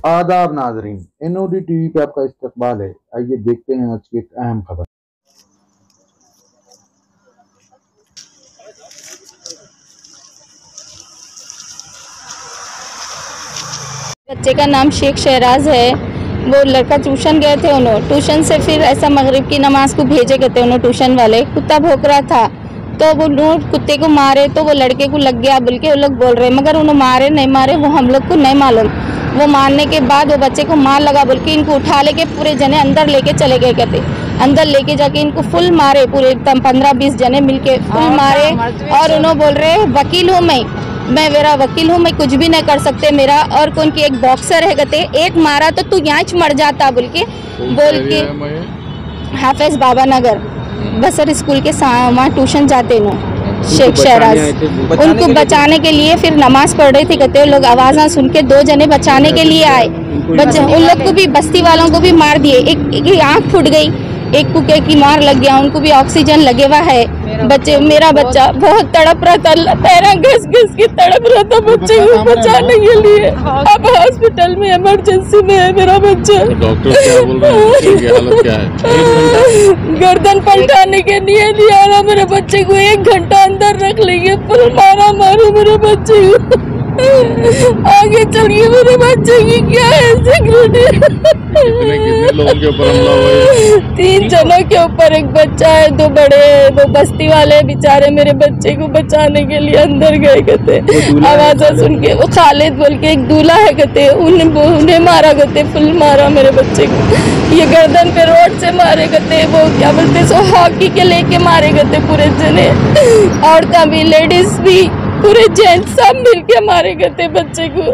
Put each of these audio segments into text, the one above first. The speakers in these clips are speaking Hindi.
आदाब नाजरीन, NOD टीवी पे आपका इस्तकबाल है। आइए देखते हैं आज की एक अहम खबर। बच्चे का नाम शेख शहराज है। वो लड़का ट्यूशन गए थे, उन्होंने ट्यूशन से फिर ऐसा मगरिब की नमाज को भेजे गए थे। उन्होंने ट्यूशन वाले कुत्ता भौंक रहा था तो वो लोग कुत्ते को मारे तो वो लड़के को लग गया बोल के वो लोग बोल रहे, मगर उन्होंने मारे नहीं मारे वो हम लोग को नहीं मालूम। वो मारने के बाद वो बच्चे को मार लगा बोल के इनको उठा लेके पूरे जने अंदर लेके चले गए कहते। अंदर लेके जाके इनको फुल मारे, पूरे 15-20 जने मिलके फुल मारे। और उन्होंने बोल रहे वकील हूँ मैं मेरा वकील हूँ, मैं कुछ भी नहीं कर सकते मेरा। और कौन की एक बॉक्सर है कहते, एक मारा तो तू यहाँ मर जाता बोल के हाफिज बाबा नगर बसर स्कूल के वहाँ ट्यूशन जाते नो शेख शहराज। उनको बचाने के लिए फिर नमाज पढ़ रहे थे कहते, लोग आवाज़ सुन के 2 जने बचाने के लिए आए। उन लोग को भी बस्ती वालों को भी मार दिए। एक आँख फूट गई, एक को की मार लग गया, उनको भी ऑक्सीजन लगे हुआ है। मेरा बच्चा बहुत तड़प रहा था, पैरा घिस के तड़प रहा था बच्चे को बचाने के लिए। अब हॉस्पिटल में इमरजेंसी में है मेरा बच्चा। डॉक्टर क्या बोल रहे हैं, उसकी हालत क्या है? गर्दन पलटाने के लिए लिया रहा मेरे बच्चे को, 1 घंटा अंदर रख लेंगे, फिर मारा मेरे बच्चे को। आगे चल के मेरे बच्चे की क्या है सिक्योरिटी। कितने लोगों के ऊपर हमला हुआ है? 3 जनों के ऊपर, एक बच्चा है, 2 बड़े। वो बस्ती वाले बेचारे मेरे बच्चे को बचाने के लिए अंदर गए कहते, आवाज़ सुन के। वो खालिद बोल के एक दूल्हा है कहते, उन्हें मारा कहते, फुल मारा मेरे बच्चे को। ये गर्दन पे रोड से मारे कहते, वो क्या बोलते सो हॉकी के लेके मारे कहते पूरे जने। औरतें भी, लेडीज भी, पूरे जेंट्स सब मिलके मारे गए बच्चे को।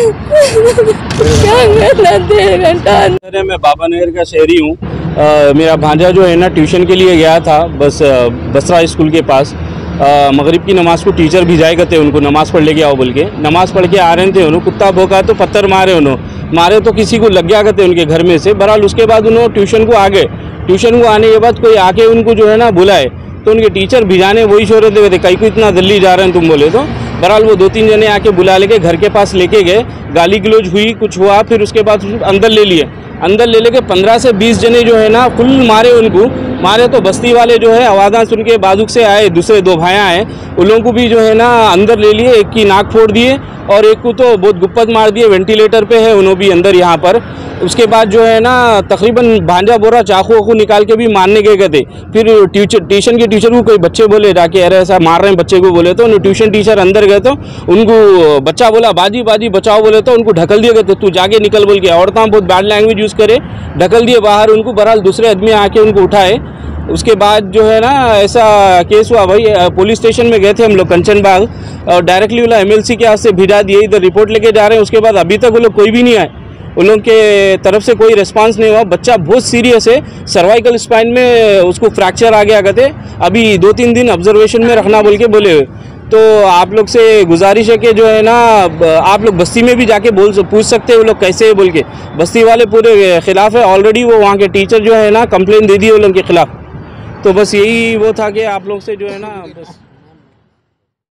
क्या 1.5 घंटा। मैं बाबा नगर का शहरी हूँ। मेरा भांजा जो है ना ट्यूशन के लिए गया था बसरा स्कूल के पास। मगरिब की नमाज को टीचर भिजाए गए थे उनको, नमाज पढ़ लेके आओ बोल के। नमाज पढ़ के आ रहे थे, उन्होंने कुत्ता भौंका तो पत्थर मारे तो किसी को लग गया करते उनके घर में से। बहरहाल उसके बाद उन्होंने ट्यूशन को आ गए। ट्यूशन को आने के बाद कोई आके उनको जो है ना बुलाए तो उनके टीचर भिजाने वही शोर देते थे, कहीं को इतना दिल्ली जा रहे हैं तुम बोले तो। बहरहाल वो 2-3 जने आके बुला लेके घर के पास लेके गए, गाली गलौज हुई, कुछ हुआ, फिर उसके बाद अंदर ले लिए। अंदर ले लेके 15 से 20 जने जो है ना फुल मारे उनको। मारे तो बस्ती वाले जो है आवाज़ सुन के बाजुक से आए, दूसरे 2 भाइयाँ आए, उन लोगों को भी जो है ना अंदर ले लिए। एक की नाक फोड़ दिए और एक को तो बहुत गुप्पत मार दिए, वेंटिलेटर पे है, उन्होंने भी अंदर यहाँ पर। उसके बाद जो है ना तकरीबन भांजा बोरा चाकू निकाल के भी मारने गए थे। फिर ट्यूशन के टीचर को कोई बच्चे बोले जाके, अरे ऐसा मार रहे हैं बच्चे को बोले तो ट्यूशन टीचर अंदर गए तो उनको बच्चा बोला बाजी बचाओ बोले तो उनको ढकल दिए गए थे, तू जाके निकल बोल के। औरतें बहुत बैड लैंग्वेज यूज़ करे, ढकल दिए बाहर उनको। बहरहाल दूसरे आदमी आके उनको उठाए। उसके बाद जो है ना ऐसा केस हुआ भाई, पुलिस स्टेशन में गए थे हम लोग कंचन बाग, और डायरेक्टली वाला MLC के हाथ से भिजा दिए, इधर रिपोर्ट लेके जा रहे हैं। उसके बाद अभी तक वो लोग कोई भी नहीं आए, उन लोगों के तरफ से कोई रिस्पांस नहीं हुआ। बच्चा बहुत सीरियस है, सर्वाइकल स्पाइन में उसको फ्रैक्चर आ गया कहते, अभी 2-3 दिन ऑब्जर्वेशन में रखना बोल के बोले हुए। तो आप लोग से गुजारिश है कि जो है ना आप लोग बस्ती में भी जाके पूछ सकते हैं वो लोग कैसे है बोल के। बस्ती वाले पूरे खिलाफ है, ऑलरेडी वो वहाँ के टीचर जो है ना कंप्लेन दे दी है उन लोगों के खिलाफ। तो बस यही वो था कि आप लोग से जो है ना बस